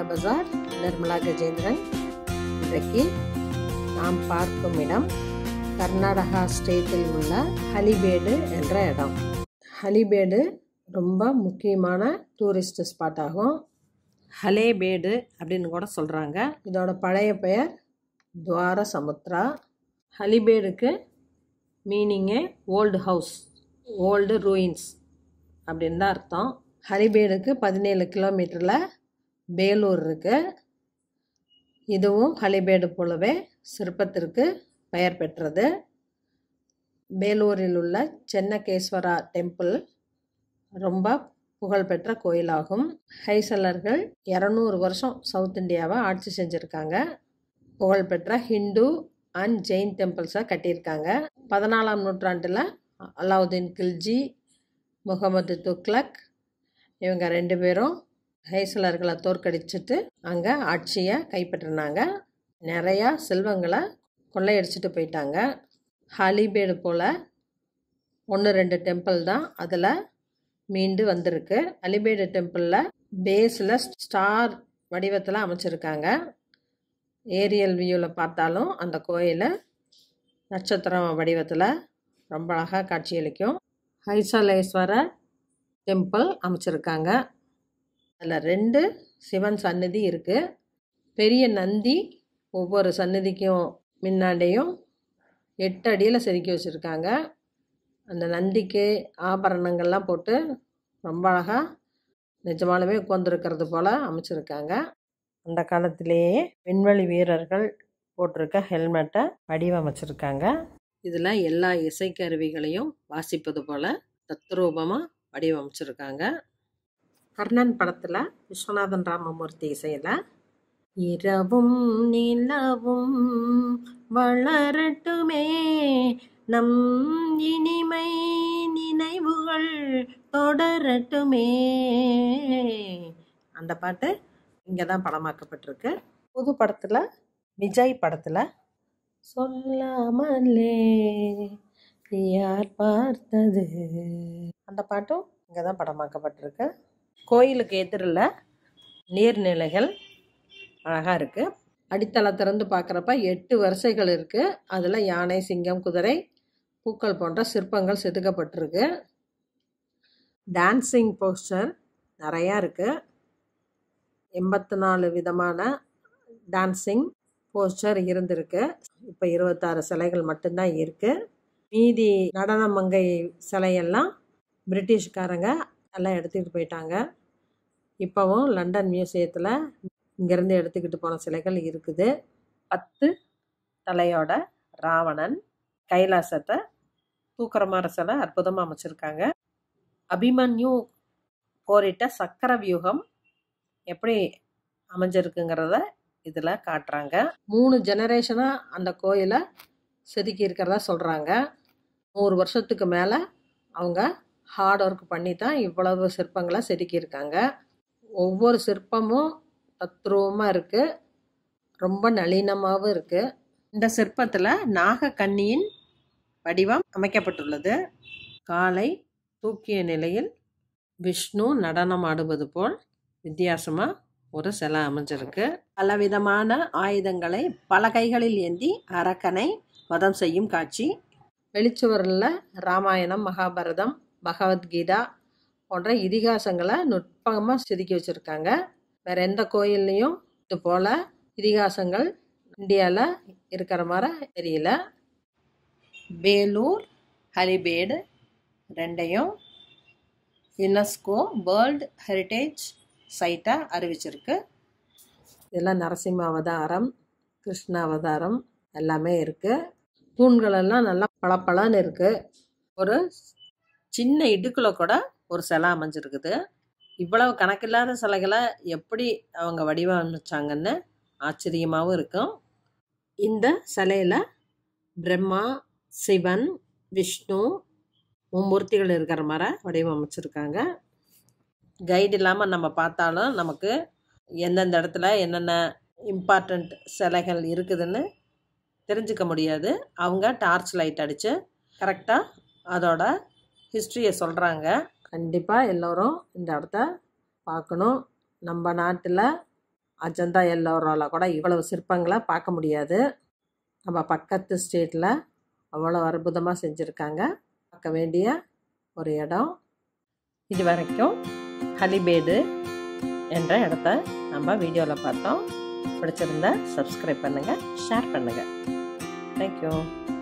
பஜார், நிர்மலா கஜேந்திரன். இன்றைக்கு நாம் பார்க்கும் இடம் கர்நாடகா ஸ்டேட்டில் உள்ள ஹலிபேடு என்ற இடம். ஹலிபேடு ரொம்ப முக்கியமான டூரிஸ்ட் ஸ்பாட் ஆகும். ஹலேபேடு அப்படின்னு கூட சொல்கிறாங்க. இதோட பழைய பெயர் துவார சமுத்ரா. ஹலிபேடுக்கு மீனிங்கே ஓல்டு ஹவுஸ், ஓல்டு ரூயின்ஸ் அப்படின்னு தான் அர்த்தம். ஹலிபேடுக்கு 17 கிலோமீட்டரில் பேலூர் இருக்குது. இதுவும் ஹலிபேடு போலவே சிற்பத்திற்கு பெயர் பெற்றது. பேலூரில் உள்ள சென்னகேஸ்வரா டெம்பிள் ரொம்ப புகழ்பெற்ற கோயிலாகும். ஹைசலர்கள் 200 வருஷம் சவுத் இந்தியாவை ஆட்சி செஞ்சுருக்காங்க. புகழ்பெற்ற ஹிந்து அண்ட் ஜெயின் டெம்பிள்ஸை கட்டியிருக்காங்க. 14ஆம் நூற்றாண்டில் அலாவுதீன் கில்ஜி, முகமது துக்ளக் இவங்க 2 பேரும் ஹைசலர்களை தோற்கடிச்சிட்டு அங்கே ஆட்சியை கைப்பற்றினாங்க. நிறையா செல்வங்களை கொள்ளையடிச்சிட்டு போயிட்டாங்க. ஹலிபேடு போல் 1-2 டெம்பிள் தான் அதில் மீண்டு வந்திருக்கு. ஹலிபேடு டெம்பிளில் பேஸில் ஸ்டார் வடிவத்தில் அமைச்சிருக்காங்க. ஏரியல் வியூவில் பார்த்தாலும் அந்த கோயிலை நட்சத்திரம் வடிவத்தில் ரொம்ப அழகாக காட்சியளிக்கும். ஹைசலேஸ்வரர் டெம்பிள் அமைச்சிருக்காங்க. அதில் 2 சிவன் சன்னதி இருக்குது. பெரிய நந்தி ஒவ்வொரு சன்னதிக்கும் முன்னாடியும் 8 அடியில் செதுக்கி வச்சுருக்காங்க. அந்த நந்திக்கு ஆபரணங்கள்லாம் போட்டு ரொம்ப அழகாக நிஜமாலுமே உட்காந்துருக்கிறது போல் அமைச்சிருக்காங்க. அந்த காலத்திலேயே விண்வெளி வீரர்கள் போட்டிருக்க ஹெல்மெட்டை வடிவமைச்சிருக்காங்க. இதில் எல்லா இசைக்கருவிகளையும் வாசிப்பது போல் தத்ரூபமாக வடிவமைச்சிருக்காங்க. கர்ணன் படத்தில் விஸ்வநாதன் ராமமூர்த்தி இசையில் இரவும் நிலவும் வளரட்டுமே, நம் இனிமை நினைவுகள் தொடரட்டுமே, அந்த பாட்டு இங்கே தான் படமாக்கப்பட்டிருக்கு. புது படத்தில் விஜய் படத்தில் சொல்லாமலே யார் பார்த்தது அந்த பாட்டும் இங்கே தான் படமாக்கப்பட்டிருக்கு. கோயிலுக்கு எதிரில் நீர்நிலைகள் அழகாக இருக்குது. அடித்தளத்திலிருந்து பார்க்குறப்ப 8 வரிசைகள் இருக்குது. அதில் யானை, சிங்கம், குதிரை, பூக்கள் போன்ற சிற்பங்கள் செதுக்கப்பட்டிருக்கு. டான்ஸிங் போஸ்டர் நிறையா இருக்குது. 84 விதமான டான்ஸிங் போஸ்டர் இருந்திருக்கு. இப்போ 26 சிலைகள் மட்டும்தான் இருக்குது. மீதி நடன மங்கை சிலையெல்லாம் பிரிட்டிஷ்காரங்க எல்லாம் எடுத்துக்கிட்டு போயிட்டாங்க. இப்போவும் லண்டன் மியூசியத்தில் இங்கேருந்து எடுத்துக்கிட்டு போன சிலைகள் இருக்குது. 10 தலையோட ராவணன், கைலாசத்தை தூக்குற மாதிரி சிலை அற்புதமாக அமைச்சிருக்காங்க. அபிமன்யு போரிட்ட சக்கர வியூகம் எப்படி அமைஞ்சிருக்குங்கிறத இதில் காட்டுறாங்க. 3 ஜெனரேஷனாக அந்த கோயிலை செதுக்கி இருக்கிறதா சொல்கிறாங்க. 100 வருஷத்துக்கு மேலே அவங்க ஹார்ட் ஒர்க் பண்ணி தான் இவ்வளவு சிற்பங்களை செதுக்கியிருக்காங்க. ஒவ்வொரு சிற்பமும் தத்ரூபமாக இருக்குது, ரொம்ப நளினமாகவும் இருக்குது. இந்த சிற்பத்தில் நாகக்கன்னியின் வடிவம் அமைக்கப்பட்டுள்ளது. காலை தூக்கிய நிலையில் விஷ்ணு நடனம் ஆடுவது போல் வித்தியாசமாக ஒரு சிலை அமைஞ்சிருக்கு. பலவிதமான ஆயுதங்களை பல கைகளில் ஏந்தி அரக்கனை வதம் செய்யும் காட்சி. வெளிச்சுவரில் ராமாயணம், மகாபாரதம், பகவத்கீதா போன்ற இதிகாசங்களை நுட்பமாக செதுக்கி வச்சுருக்காங்க. வேறு எந்த கோயில்லையும் இது போல் இதிகாசங்கள் இந்தியாவில் இருக்கிற மாதிரி தெரியல. பேலூர், ஹலிபேடு 2யும் யுனெஸ்கோ வேர்ல்டு ஹெரிட்டேஜ் சைட்டாக அறிவிச்சிருக்கு. இதெல்லாம் நரசிம்ம அவதாரம், கிருஷ்ண அவதாரம் எல்லாமே இருக்குது. தூண்களெல்லாம் நல்லா பளபளன்னு இருக்குது. ஒரு சின்ன இடுக்குள்ள கூட ஒரு சிலை அமைஞ்சிருக்குது. இவ்வளவு கணக்கில்லாத சிலைகளை எப்படி அவங்க வடிவமைச்சாங்கன்னு ஆச்சரியமாகவும் இருக்கும். இந்த சிலையில் பிரம்மா, சிவன், விஷ்ணு மும்மூர்த்திகள் இருக்கிற மாதிரி வடிவமைச்சிருக்காங்க. கைடு இல்லாமல் நம்ம பார்த்தாலும் நமக்கு எந்தெந்த இடத்துல என்னென்ன இம்பார்ட்டண்ட் சிலைகள் இருக்குதுன்னு தெரிஞ்சுக்க முடியாது. அவங்க டார்ச் லைட் அடித்து கரெக்டாக அதோட ஹிஸ்ட்ரியை சொல்கிறாங்க. கண்டிப்பாக எல்லோரும் இந்த இடத்த பார்க்கணும். நம்ம நாட்டில் அஜந்தா எல்லோராவில் கூட இவ்வளவு சிற்பங்களை பார்க்க முடியாது. நம்ம பக்கத்து ஸ்டேட்டில் அவ்வளோ அற்புதமாக செஞ்சுருக்காங்க. பார்க்க வேண்டிய ஒரு இடம். இது வரைக்கும் ஹலிபேடு என்ற இடத்த நம்ம வீடியோவில் பார்த்தோம். பிடிச்சிருந்தா சப்ஸ்கிரைப் பண்ணுங்கள், ஷேர் பண்ணுங்கள். தேங்க்யூ.